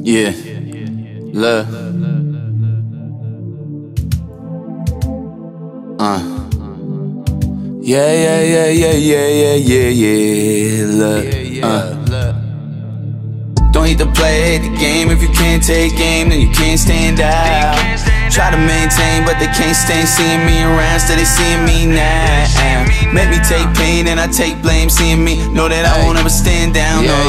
Yeah, love. Yeah, love. Don't hate the play, hate the game. If you can't take game, then you can't stand out. Try to maintain, but they can't stand seeing me around, still they seeing me now. Make me take pain and I take blame, seeing me know that I won't ever stand down. No.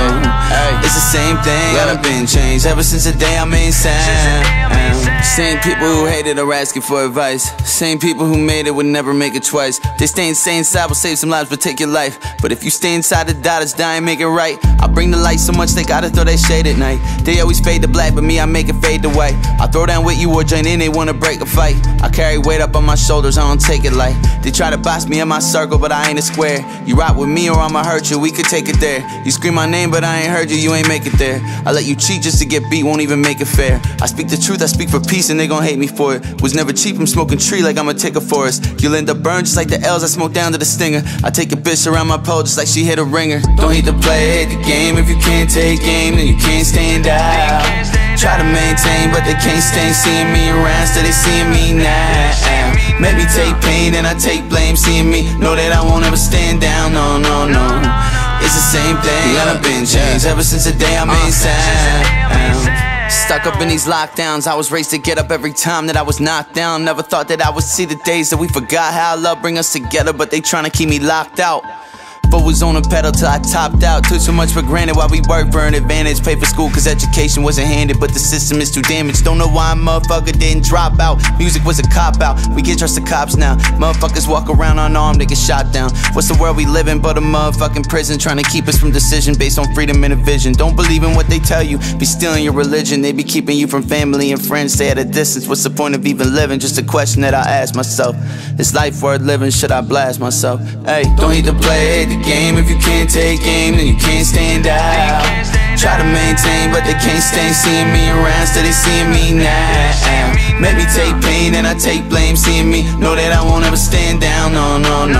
It's the same thing, I've been changed ever since the day I made sound. Same people who hated are asking for advice. Same people who made it would never make it twice. They stay inside will save some lives but take your life. But if you stay inside the doubters die and make it right. I bring the light so much they gotta throw that shade at night. They always fade to black but me I make it fade to white. I throw down with you or join in, they wanna break a fight. I carry weight up on my shoulders, I don't take it light. They try to box me in my circle but I ain't a square. You rock with me or I'ma hurt you, we could take it there. You scream my name but I ain't heard you, you ain't make it there. I let you cheat just to get beat, won't even make it fair. I speak the truth, I speak for peace and they gon' hate me for it. Was never cheap, I'm smoking tree like I'ma take a forest. You'll end up burned just like the L's I smoke down to the stinger. I take a bitch around my pole just like she hit a ringer. Don't hate the play, hate the game. If you can't take game, then you can't stand out. Try to maintain, but they can't stand seeing me around, still they seeing me now. Make me take pain and I take blame, seeing me know that I won't ever stand down. No. It's the same thing, I've been changed ever since the day I made sound. Stuck up in these lockdowns, I was raised to get up every time that I was knocked down. Never thought that I would see the days that we forgot how love bring us together, but they tryna keep me locked out. Foot was on the pedal till I topped out. Took so much for granted while we worked for an advantage. Paid for school cause education wasn't handed, but the system is too damaged. Don't know why a motherfucker didn't drop out. Music was a cop-out, we can't trust the cops now. Motherfuckers walk around unarmed, they get shot down. What's the world we live in but a motherfucking prison, trying to keep us from decision based on freedom and a vision. Don't believe in what they tell you, be stealing your religion. They be keeping you from family and friends, stay at a distance. What's the point of even living? Just a question that I ask myself. Is life worth living? Should I blast myself? Hey, don't hate the play, hate the game. If you can't take game, then you can't stand out. Try to maintain, but they can't stand seeing me around, still they seeing me now. Make me take pain and I take blame, seeing me know that I won't ever stand down. No.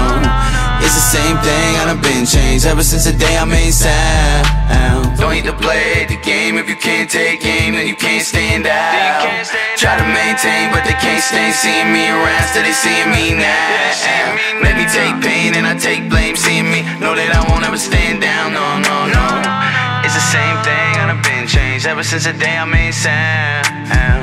It's the same thing, I've been changed ever since the day I made sound. Don't hate the play, hate the game. If you can't take game, then you can't stand out. Try to maintain, but they can't stand seeing me around, still they seeing me now. Make me take pain and I take blame, seeing me know that I won't ever stand down. No. It's the same thing, I've been changed ever since the day I made sound.